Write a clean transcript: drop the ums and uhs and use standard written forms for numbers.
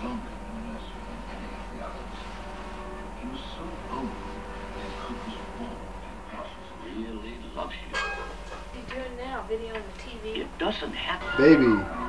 filming in the nursery and any of the others. He was so old that Cook was born and Precious really loves you. What are you doing now? Videoing the TV? It doesn't happen. Baby.